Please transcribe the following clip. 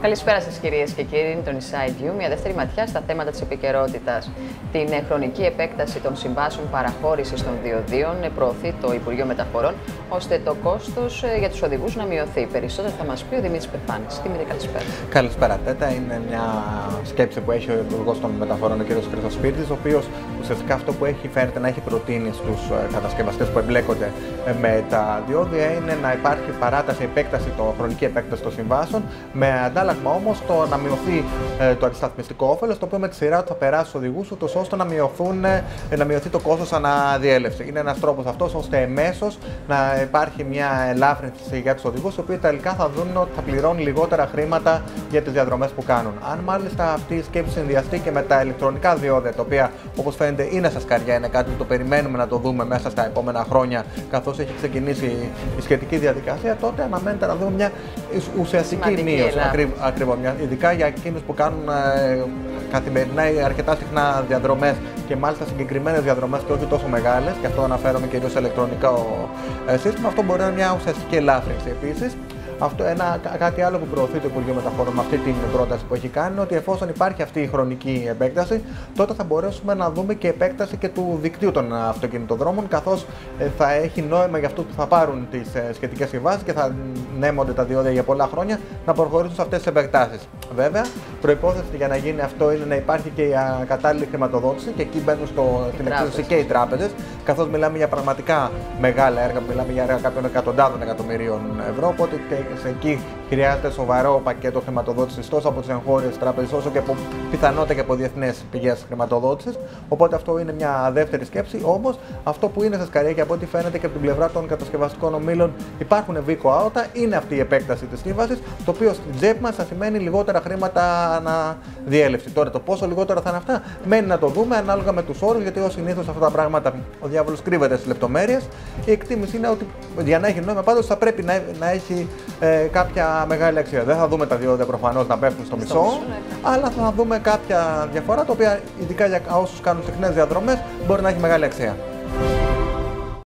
Καλησπέρα σας κυρίες και κύριοι, είναι το Inside View, μια δεύτερη ματιά στα θέματα της επικαιρότητας. Την χρονική επέκταση των συμβάσεων παραχώρησης των διοδίων προωθεί το Υπουργείο Μεταφορών, ώστε το κόστος για τους οδηγούς να μειωθεί. Περισσότερο θα μας πει ο Δημήτρης Πεφάνης. Δημήτρη, καλησπέρα. Καλησπέρα, Τέτα. Είναι μια σκέψη που έχει ο Υπουργός των Μεταφορών, ο κ. Χρυστοσπύρτης, ο οποίος ουσιαστικά αυτό που φαίνεται να έχει προτείνει στους κατασκευαστές που εμπλέκονται με τα διόδια είναι να υπάρχει παράταση, χρονική επέκταση των συμβάσεων, με αντάλλαγμα όμως το να μειωθεί το αντισταθμιστικό όφελος, το οποίο με τη σειρά του θα περάσει στους οδηγούς, ούτως ώστε να μειωθεί το κόστος αναδιέλευση. Είναι ένας τρόπος αυτός ώστε εμέσως να υπάρχει μια ελάφρυνση για τους οδηγούς, οι οποίοι τελικά θα δουν ότι θα πληρώνουν λιγότερα χρήματα για τις διαδρομές που κάνουν. Αν μάλιστα αυτή η σκέψη συνδυαστεί και με τα ηλεκτρονικά διόδια, τα οποία όπως φαίνεται είναι στα σκαριά, είναι κάτι που το περιμένουμε να το δούμε μέσα στα επόμενα χρόνια, καθώς έχει ξεκινήσει η σχετική διαδικασία, τότε αναμένεται να δούμε μια ουσιαστική μείωση. Ακριβώς, ειδικά για εκείνους που κάνουν καθημερινά ή αρκετά συχνά διαδρομές και μάλιστα συγκεκριμένες διαδρομές και όχι τόσο μεγάλες, και αυτό αναφέρομαι κυρίως σε ηλεκτρονικό σύστημα, αυτό μπορεί να είναι μια ουσιαστική ελάφρυνση. Επίσης, κάτι άλλο που προωθεί το Υπουργείο Μεταφορών με αυτή την πρόταση που έχει κάνει είναι ότι εφόσον υπάρχει αυτή η χρονική επέκταση, τότε θα μπορέσουμε να δούμε και επέκταση και του δικτύου των αυτοκινητοδρόμων, καθώς θα έχει νόημα για αυτούς που θα πάρουν τις σχετικές συμβάσεις και θα νέμονται τα διόδια για πολλά χρόνια να προχωρήσουν σε αυτές τις επεκτάσεις. Βέβαια, προϋπόθεση για να γίνει αυτό είναι να υπάρχει και η κατάλληλη χρηματοδότηση, και εκεί μπαίνουν στην εξίσωση και οι τράπεζες, καθώς μιλάμε για πραγματικά μεγάλα έργα, μιλάμε για έργα κάποιων εκατοντάδων εκατομμυρίων ευρώ. Οπότε εκεί χρειάζεται σοβαρό πακέτο χρηματοδότησης τόσο από τις εγχώριες τράπεζες όσο και πιθανότητα και από διεθνές πηγές χρηματοδότησης. Οπότε αυτό είναι μια δεύτερη σκέψη. Όμως αυτό που είναι στα σκαριά και από ό,τι φαίνεται και από την πλευρά των κατασκευαστικών ομίλων υπάρχουν βίκο άωτα, είναι αυτή η επέκταση της σύμβασης, το οποίο στην τσέπη μας θα σημαίνει λιγότερα χρήματα αναδιέλευση. Τώρα το πόσο λιγότερα θα είναι αυτά, μένει να το δούμε ανάλογα με τους όρους, γιατί ως συνήθως αυτά τα πράγματα ο διάβολος κρύβεται στις λεπτομέρειες. Η εκτίμηση είναι ότι για να έχει νόημα πάντως θα πρέπει να έχει κάποια μεγάλη αξία. Δεν θα δούμε τα διόδια προφανώς να πέφτουν στο μισό, αλλά θα δούμε κάποια διαφορά, τα οποία ειδικά για όσους κάνουν συχνές διαδρομές μπορεί να έχει μεγάλη αξία.